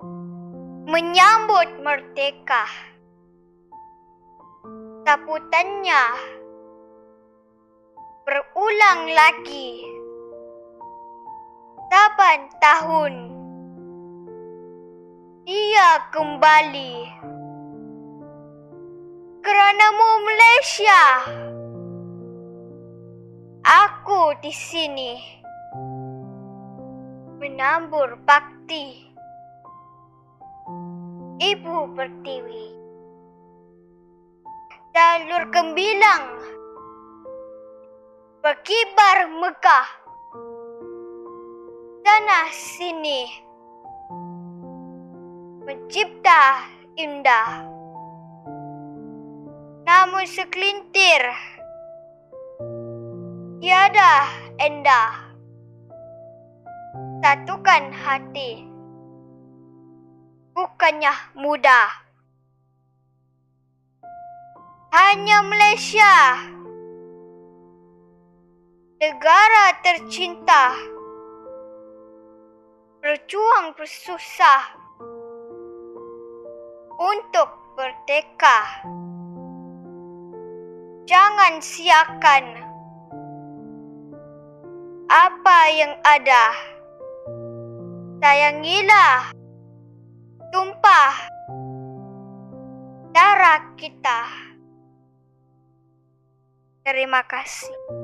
menyambut merdeka. Sambutannya berulang lagi saban tahun. Dia kembali keranamu Malaysia. Aku di sini menambur bakti Ibu Pertiwi. Jalur gembilang berkibar megah sana sini, mencipta indah. Namun sekelintir tiada endah. Satukan hati bukannya mudah. Hanya Malaysia, negara tercinta, berjuang bersusah untuk merdeka. Jangan siakan apa yang ada. Sayangilah tumpah darah kita. Terima kasih.